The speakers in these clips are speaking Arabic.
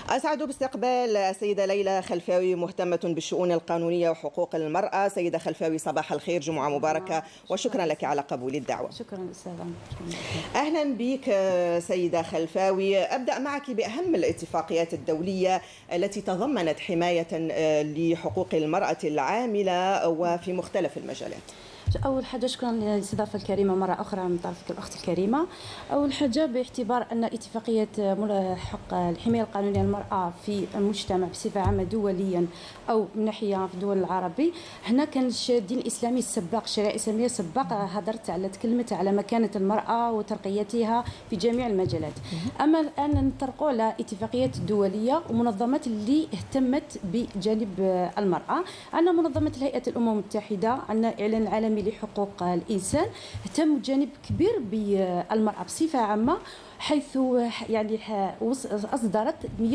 أسعد باستقبال السيدة ليلى خلفاوي، مهتمة بالشؤون القانونية وحقوق المرأة. سيدة خلفاوي، صباح الخير، جمعة مباركة، وشكرا لك على قبول الدعوة. شكرا أستاذة. أهلا بك سيدة خلفاوي. أبدأ معك بأهم الاتفاقيات الدولية التي تضمنت حماية لحقوق المرأة العاملة وفي مختلف المجالات. أول حاجة شكرا للاستضافة الكريمة مرة أخرى من طرفك الأخت الكريمة. أول حاجة باعتبار أن اتفاقية حق الحماية القانونية للمرأة في المجتمع بصفة عامة دوليا أو من ناحية في الدول العربي، هنا كان الدين الإسلامي السباق، الشريعة الإسلامية السباق تكلمت على مكانة المرأة وترقيتها في جميع المجالات. أما الآن نطرقوا على اتفاقيات دولية ومنظمات اللي اهتمت بجانب المرأة. عندنا منظمة الهيئة الأمم المتحدة، عندنا إعلان العالمي لحقوق الإنسان، اهتموا بجانب كبير بالمرأة بصفة عامة، حيث يعني أصدرت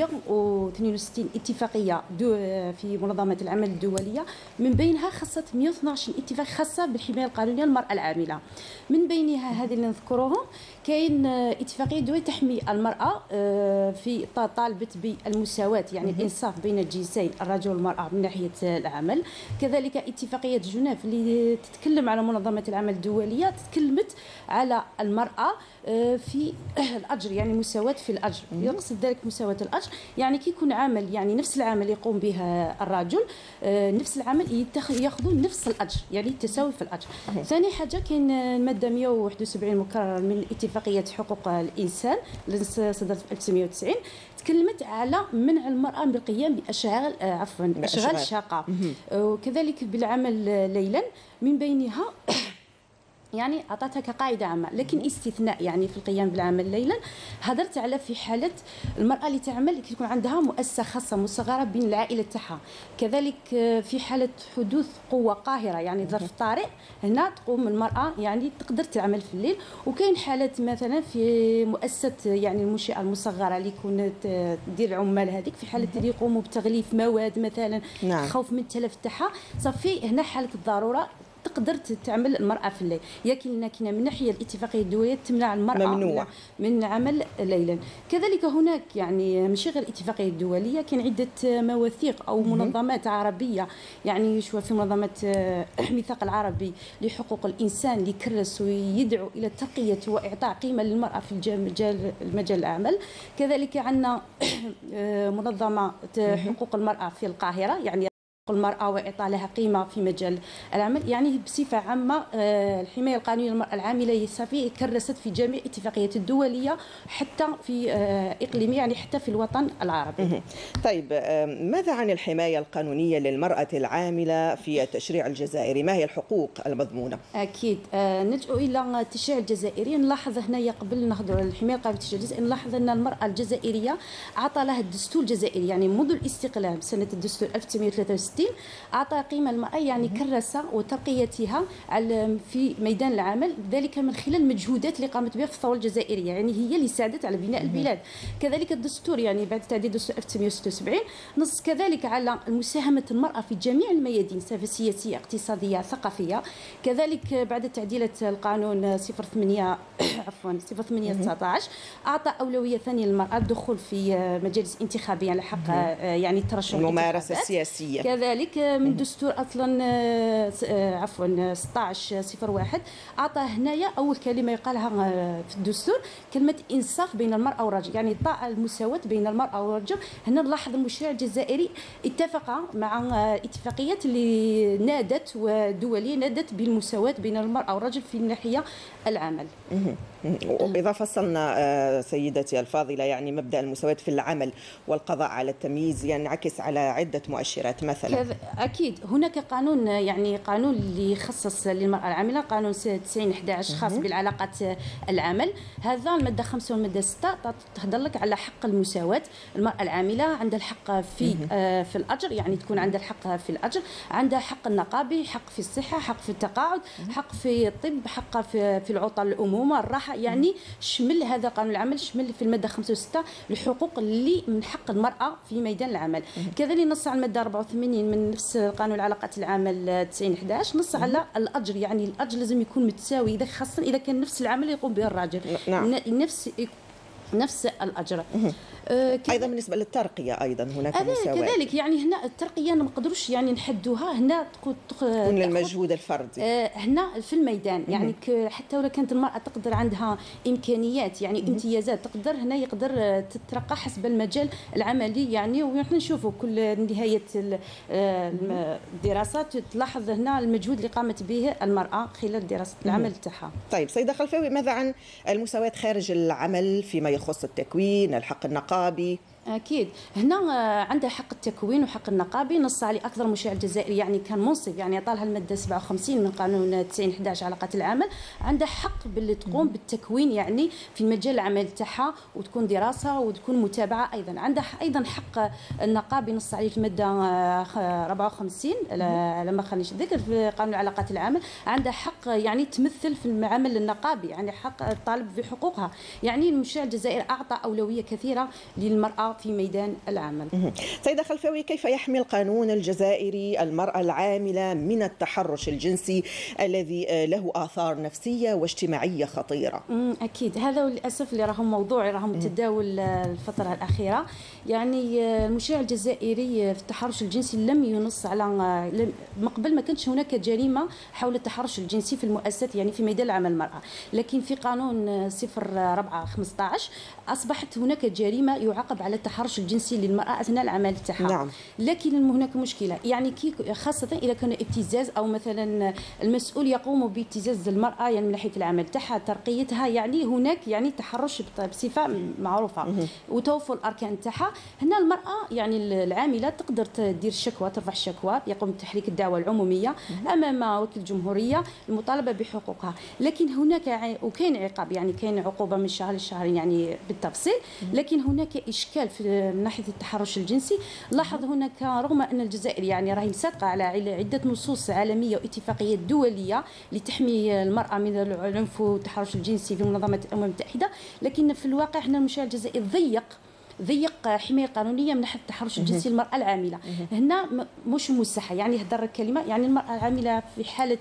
162 اتفاقية في منظمة العمل الدولية، من بينها خصت 112 اتفاق خاصة بالحماية القانونية للمرأة العاملة. من بينها هذه اللي نذكرهم كاين اتفاقية دولية تحمي المرأة في طالبت بالمساواة، يعني الإنصاف بين الجنسين الرجل والمرأة من ناحية العمل. كذلك اتفاقية جنيف اللي تتكلم على منظمة العمل الدولية، تكلمت على المرأة في الأجر، يعني مساواة في الأجر. يقصد ذلك مساواة الأجر، يعني كي يكون عمل، يعني نفس العمل يقوم به الرجل، نفس العمل ياخذون نفس الأجر، يعني التساوي في الأجر. ثاني حاجة كاين المادة 171 مكررة من اتفاقية حقوق الإنسان اللي صدرت في 1990، تكلمت على منع المرأة من القيام بأشغال أشغال شاقة، وكذلك بالعمل ليلا. من بينها يعني أعطتها كقاعدة عامة، لكن استثناء يعني في القيام بالعمل ليلا. هدرت على في حالة المرأة اللي تعمل يكون عندها مؤسسة خاصة مصغرة بين العائلة تاعها، كذلك في حالة حدوث قوة قاهرة يعني ظرف طارئ، هنا تقوم المرأة يعني تقدر تعمل في الليل. وكاين حالات مثلا في مؤسسة يعني المنشأة المصغرة اللي يكون تدير العمال هذيك، في حالة اللي يقوموا بتغليف مواد مثلا، خوف من التلف تاعها، صافي هنا حالة الضرورة تقدر تعمل المرأة في الليل. لكن من ناحية الاتفاقية الدولية تمنع المرأة ممنوع من عمل ليلا. كذلك هناك يعني ماشي غير الاتفاقية الدولية، كاين عدة مواثيق أو منظمات عربية، يعني شوف في منظمة الميثاق العربي لحقوق الإنسان اللي كرس ويدعو إلى ترقية وإعطاء قيمة للمرأة في مجال العمل. كذلك عندنا منظمة حقوق المرأة في القاهرة، يعني المرأة وإعطاء لها قيمة في مجال العمل. يعني بصفة عامة الحماية القانونية للمرأة العاملة صافي كرست في جميع الاتفاقيات الدولية، حتى في إقليمية، يعني حتى في الوطن العربي. طيب، ماذا عن الحماية القانونية للمرأة العاملة في التشريع الجزائري؟ ما هي الحقوق المضمونة؟ أكيد نلجأ إلى التشريع الجزائري. نلاحظ هنايا قبل نهضر الحماية القانونية التشريع الجزائري، نلاحظ أن المرأة الجزائرية أعطى لها الدستور الجزائري، يعني منذ الاستقلال سنة الدستور 1963 أعطى قيمة المرأة، يعني كرس وترقيتها في ميدان العمل، ذلك من خلال المجهودات اللي قامت بها في الثورة الجزائرية، يعني هي اللي ساعدت على بناء البلاد. كذلك الدستور يعني بعد تعديل الدستور 1976 نص كذلك على مساهمة المرأة في جميع الميادين، سياسية اقتصادية ثقافية. كذلك بعد تعديلة القانون 08/19 أعطى أولوية ثانية للمرأة الدخول في مجالس انتخابية على حق يعني الترشح، الممارسة السياسية. كذلك من دستور اصلا 16/01 اعطى هنايا اول كلمه يقالها في الدستور كلمه انصاف بين المراه والرجل، يعني اعطاء المساواه بين المراه والرجل. هنا نلاحظ المشرع الجزائري اتفق مع اتفاقيات اللي نادت ودوليه نادت بالمساواه بين المراه والرجل في الناحيه العمل. إذا فصلنا سيدتي الفاضلة، يعني مبدأ المساواة في العمل والقضاء على التمييز ينعكس على عدة مؤشرات. مثلا أكيد هناك قانون، يعني قانون اللي يخصص للمرأة العاملة، قانون 90/11 خاص بالعلاقات العمل. هذا المادة 5 والمادة 6 تهضر لك على حق المساواة. المرأة العاملة عندها الحق في الأجر، يعني تكون عندها الحق في الأجر، عندها حق النقابي، حق في الصحة، حق في التقاعد، حق في الطب، حق في العطل، الأمومة، الراحة. يعني شمل هذا قانون العمل، شمل في المادة 5 و6 الحقوق اللي من حق المرأة في ميدان العمل. كذلك نص على المادة 84 من نفس قانون العلاقات العمل 90/11 نص على الأجر، يعني الأجر لازم يكون متساوي، إذا خاصة إذا كان نفس العمل يقوم به الراجل، نفس الأجر. ايضا بالنسبه للترقيه ايضا هناك مساواه كذلك. يعني هنا الترقيه ما نقدروش يعني نحدوها هنا تكون المجهود الفردي هنا في الميدان. يعني حتى ولو كانت المراه تقدر عندها امكانيات يعني امتيازات تقدر هنا يقدر تترقى حسب المجال العملي. يعني ونحن نشوفوا كل نهايه الدراسات تلاحظ هنا المجهود اللي قامت به المراه خلال دراسه العمل تاعها. طيب سيده خلفاوي، ماذا عن المساواه خارج العمل فيما يخص التكوين، الحق النقابي؟ أكيد هنا عنده حق التكوين وحق النقابي. نص عليه أكثر مشرع جزائري يعني كان منصف، يعني طالها المادة 57 من قانون 90/11 علاقات العمل. عنده حق باللي تقوم بالتكوين يعني في مجال العمل تاعها وتكون دراسة وتكون متابعة. أيضا عنده أيضا حق النقابي، نص عليه في المادة 54 لما خليش ذكر في قانون علاقات العمل. عنده حق يعني تمثل في العمل النقابي، يعني حق الطالب بحقوقها. يعني المشرع الجزائري أعطى أولوية كثيرة للمرأة في ميدان العمل. سيدة خلفاوي، كيف يحمي القانون الجزائري المرأة العاملة من التحرش الجنسي الذي له آثار نفسية واجتماعية خطيرة؟ أكيد هذا للأسف اللي راهم موضوع راهم متداول الفترة الأخيرة. يعني المشرع الجزائري في التحرش الجنسي لم ينص على من قبل ما كانش هناك جريمة حول التحرش الجنسي في المؤسسات يعني في ميدان العمل المرأة، لكن في قانون 04/15 أصبحت هناك جريمة يعاقب على التحرش الجنسي للمرأة أثناء العمل تاعها. نعم. لكن هناك مشكلة يعني خاصة إذا كان ابتزاز أو مثلا المسؤول يقوم بابتزاز المرأة يعني من ناحية العمل تاعها ترقيتها، يعني هناك يعني تحرش بصفة معروفة وتوفر الأركان تاعها. هنا المرأة يعني العاملة تقدر تدير الشكوى، ترفع الشكوى، يقوم بتحريك الدعوة العمومية أمام وكيل الجمهورية المطالبة بحقوقها. لكن هناك وكاين عقاب، يعني كاين عقوبة من شهر لشهر يعني بالتفصيل. لكن هناك إشكال من ناحية التحرش الجنسي. لاحظ هناك رغم أن الجزائر يعني راهي صادقة على عدة نصوص عالمية واتفاقيات دولية لتحمي المرأة من العنف والتحرش الجنسي في منظمة الأمم المتحدة، لكن في الواقع هنا المشرع الجزائري ضيق حماية قانونية من ناحية التحرش الجنسي للمرأة العاملة. هنا مش مساحة يعني هدر الكلمة، يعني المرأة العاملة في حالة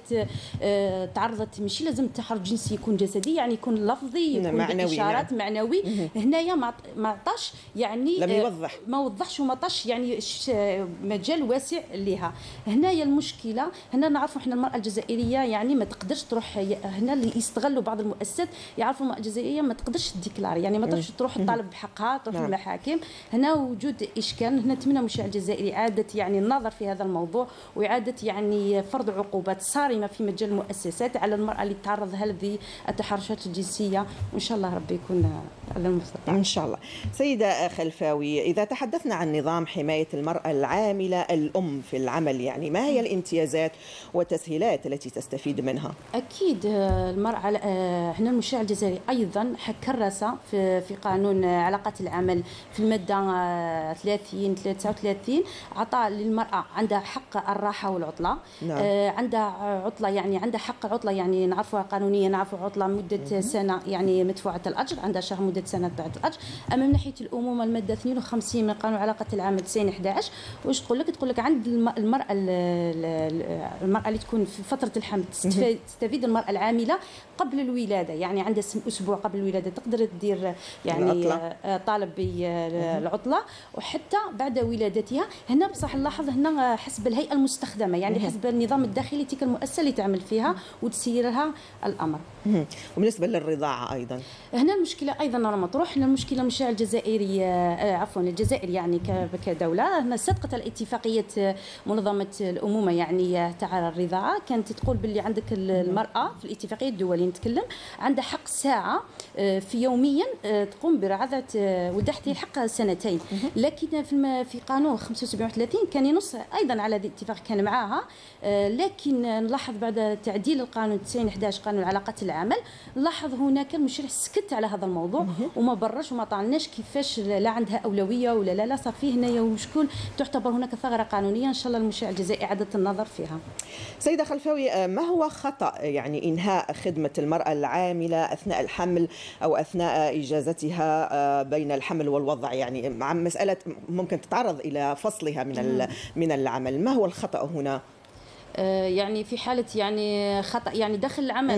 تعرضت ماشي لازم التحرش الجنسي يكون جسدي، يعني يكون لفظي، يكون إشارات معنوي. هنايا ما عطاش يعني لم يوضح، ما وضحش وما عطاش يعني مجال واسع لها. هنايا المشكلة. هنا نعرفوا احنا المرأة الجزائرية يعني ما تقدرش تروح. هنا اللي يستغلوا بعض المؤسسات يعرفوا المرأة الجزائرية ما تقدرش تديكلاري، يعني ما تقدرش تروح تطالب بحقها، تروح حاكم. هنا وجود إشكال. هنا نتمنى المشرع الجزائري إعادة يعني النظر في هذا الموضوع وإعادة يعني فرض عقوبات صارمة في مجال المؤسسات على المرأة اللي تعرض هذه التحرشات الجنسية، وإن شاء الله ربي يكون على المستطاع. إن شاء الله. سيدة خلفاوي، إذا تحدثنا عن نظام حماية المرأة العاملة الأم في العمل، يعني ما هي الامتيازات والتسهيلات التي تستفيد منها؟ أكيد المرأة هنا المشرع الجزائري أيضا كرس في قانون علاقات العمل في المادة 30-33 عطى للمرأة عندها حق الراحة والعطلة. نعم. عندها عطلة يعني عندها حق العطلة يعني نعرفوها قانونيا، نعرفوا عطلة مدة سنة يعني مدفوعة الأجر، عندها شهر مدة سنة مدفوعة الأجر. أما من ناحية الأمومة المادة 52 من قانون علاقة العمل 90/11 واش تقول لك؟ تقول لك عند المرأة اللي تكون في فترة الحمل تستفيد المرأة العاملة قبل الولادة، يعني عندها أسبوع قبل الولادة تقدر تدير يعني طالب بالعطلة، وحتى بعد ولادتها. هنا بصح نلاحظ هنا حسب الهيئة المستخدمة، يعني حسب النظام الداخلي تلك المؤسسة اللي تعمل فيها وتسيرها الأمر. وبالنسبة للرضاعة أيضا هنا المشكلة أيضا مطروح. هنا المشكلة المشرع الجزائري عفوا الجزائر يعني كدولة هنا صدقت الاتفاقية منظمة الأمومة يعني تاع الرضاعة، كانت تقول باللي عندك المرأة في الاتفاقية الدولية نتكلم عندها حق ساعة في يوميا تقوم برعاية ودحتي الحق سنتين. لكن في قانون 75/30 كان ينص أيضا على هذه الاتفاق كان معاها. لكن نلاحظ بعد تعديل القانون 90/11 قانون علاقات العمل نلاحظ هناك المشرع سكت على هذا الموضوع وما برش وما طعناش كيفاش لا عندها أولوية ولا لا صار فيه هنايا مشكل تعتبر هناك ثغرة قانونية. إن شاء الله المشرع الجزائري إعادة النظر فيها. سيدة خلفاوي، ما هو خطأ يعني إنهاء خدمة المرأة العاملة أثناء الحمل أو أثناء إجازتها بين الحمل والوضع، يعني عن مسألة ممكن تتعرض إلى فصلها من العمل؟ ما هو الخطأ هنا؟ يعني في حالة يعني خطأ يعني داخل العمل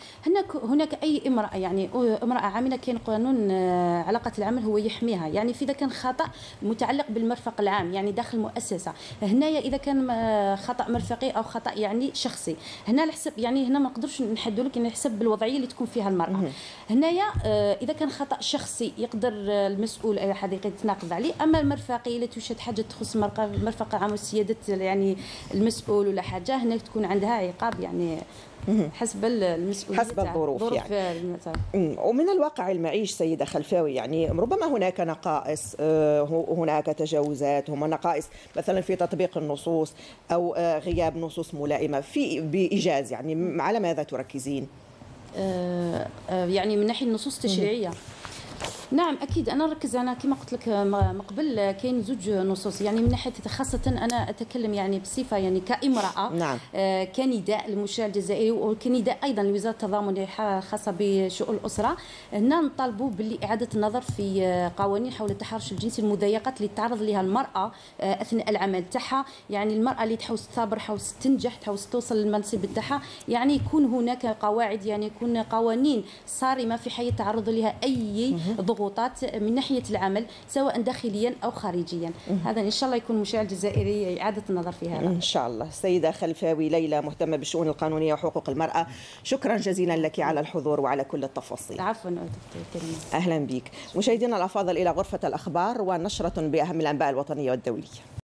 هناك اي امراه، يعني امراه عامله، كاين قانون علاقه العمل هو يحميها، يعني في اذا كان خطا متعلق بالمرفق العام يعني داخل المؤسسه. هنايا اذا كان خطا مرفقي او خطا يعني شخصي، هنا الحسب يعني هنا ما نقدرش نحدوا لك، نحسب بالوضعيه اللي تكون فيها المراه. هنايا اذا كان خطا شخصي يقدر المسؤول اي حد يتناقض عليه، اما المرفقي الا توجد حاجه تخص المرفق العام وسياده يعني المسؤول ولا حاجه، هنا تكون عندها عقاب يعني حسب المسؤوليه، حسب الظروف يعني. ومن الواقع المعيش سيدة خلفاوي، يعني ربما هناك نقائص، هناك تجاوزات، هما نقائص مثلا في تطبيق النصوص او غياب نصوص ملائمه في بايجاز، يعني على ماذا تركزين؟ يعني من ناحيه النصوص التشريعيه. نعم اكيد انا نركز، انا كما قلت لك من قبل كاين زوج نصوص، يعني من ناحيه خاصه انا اتكلم يعني بصفه يعني كامراه. نعم. كنداء للمجتمع الجزائري وكنداء ايضا لوزاره التضامن خاصه بشؤون الاسره، هنا نطالبوا باعاده النظر في قوانين حول التحرش الجنسي، المضايقات اللي تعرض لها المراه اثناء العمل تاعها، يعني المراه اللي تحاول تصبر، تحاول تنجح، تحاول توصل للمنصب تاعها، يعني يكون هناك قواعد، يعني يكون قوانين صارمه في حال تعرض لها اي ضغوطات من ناحيه العمل سواء داخليا او خارجيا. هذا ان شاء الله يكون المجتمع الجزائري اعاده النظر في هذا ان شاء الله. سيده خلفاوي ليلى، مهتمه بالشؤون القانونيه وحقوق المراه، شكرا جزيلا لك على الحضور وعلى كل التفاصيل. عفوا. اهلا بك. مشاهدينا الافاضل، الى غرفه الاخبار ونشره باهم الانباء الوطنيه والدوليه.